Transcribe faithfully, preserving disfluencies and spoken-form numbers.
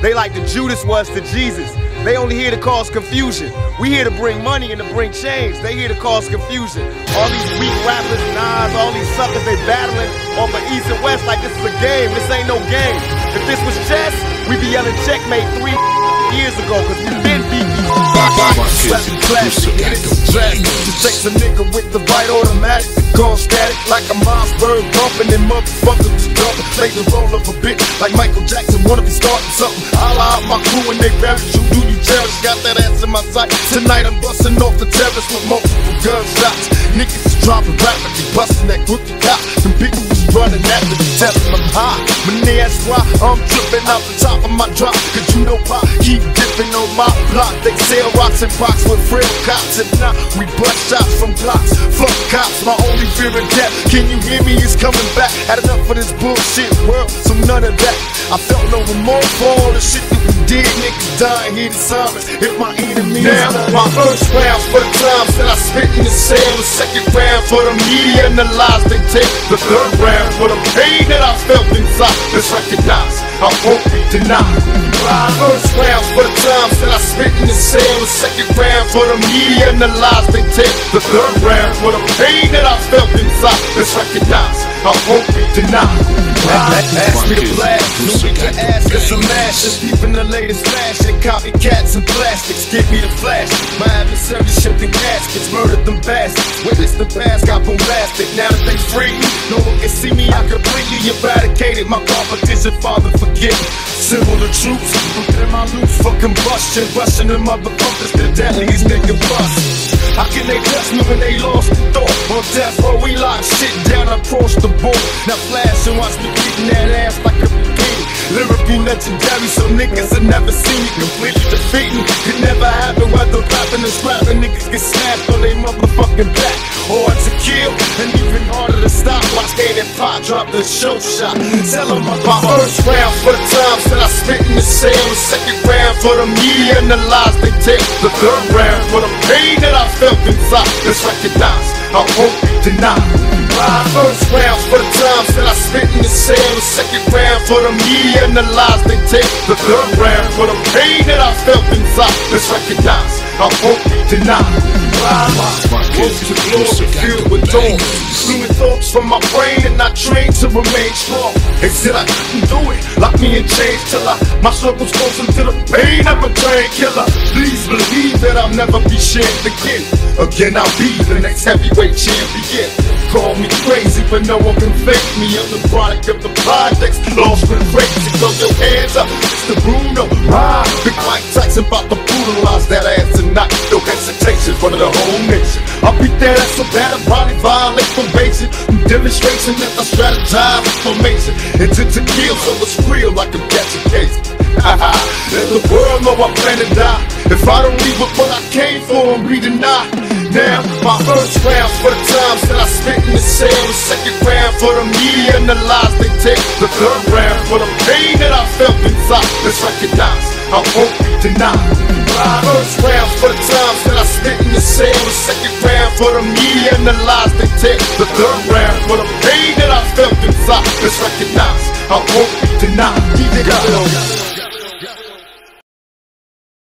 They like the Judas was to Jesus. They only here to cause confusion. We here to bring money and to bring change. They here to cause confusion. All these weak rappers, Nas, all these suckers, they battling off of East and West like this is a game. This ain't no game. If this was chess, we'd be yelling checkmate three years ago, cause we been beat these slapping classic, hit it to classic. Just takes a nigga with the right automatic, gone static like a Mossberg bumping and motherfuckers just dumping. Play the role of a bitch like Michael Jackson, wanna be starting something. I'll out my crew and they ravish you, do you cherish? Got that ass in my sight. Tonight I'm busting off the terrace with multiple gunshots. Niggas is dropping rapidly, busting that rookie cop. Some people was running after me, telling them high. But that's why I'm tripping out the top of my drop. Cause you know Pop keep dipping on my block. They sell rocks and box with real cops. If not, we bust shots from blocks. Fuck cops, my only fear of death. Can you hear me? It's coming back. Had enough of this bullshit world, so none of that. I felt no remorse for all the shit that we did. Niggas dying, hear the sirens. If my enemy now, my first round for the times that I spit in the cell. The second round for the media and the lies they tell. The third round for the pain that I felt inside. Let's recognize, I won't be denied. My first round for the times that I spit in the cell. The second round for the media and the lies they tell. The third round for the pain that I felt inside. Let's recognize, I won't be denied. Ask me to blast, no we can ask us some ashes. Deep in the latest fashion, copycats and plastics. Give me the flash. My adversary shipped in caskets, murdered them bastards. Witness the past got bombastic. Now that they free me, no one can see me. I completely eradicated my competition. Father, forgive me. Symbol the troops, in my loops for combustion. Rushing the motherfuckers to deadliest nigga bust. How can they trust me when they lost the thought? On death row, we lock shit down across the board. Now flash and watch me beating that ass like a bikini. Lyrical legendary, so niggas have never seen me completely defeating. Could never happen whether rapping and scrapping. Niggas get smashed on they motherfucking back. Hard to kill and even harder to stop. Watch Kane and Pop drop the show shot. Tell them about my first round for the times that I spit in the cell. The second round for the media and the lies they tell. The third round for the pain that I felt inside. Let's recognize, I won't be denied. My first round for the times that I spit in the cell. The second round for the media and the lies they tell. The third round for the pain that I felt inside. Let's recognize, I won't be denied. My close to glory, filled with dawn. Fluid thoughts from my brain and I trained to remain strong. They said I couldn't do it, lock me in chains till I, my circle's close to the pain of a train killer. Please believe that I'll never be shamed again. Again I'll be the next heavyweight champion. Call me crazy, but no one can fake me. I'm the product of the projects, lost with crazy. Throw your hands up, Mister Bruno. Ride, Big Mike Tyson about to brutalize that ass tonight. No hesitation, front of the whole nation. I'll beat that ass so bad I'll probably violate probation. Demonstration that I strategize information. Intent to kill, so it's real like a catching case. Haha, let the world know I plan to die. If I don't leave with what I came for, I'm be denied. Now, my first round for the times that I spit in the cell. The second round for the media and the lies they tell. The third round for the pain that I felt inside. Let's recognize, I won't be denied. My first round for the times that I spit in the cell. The second round for the media and the lies they tell. The third round for the pain that I felt inside. Let's recognize, I won't be denied.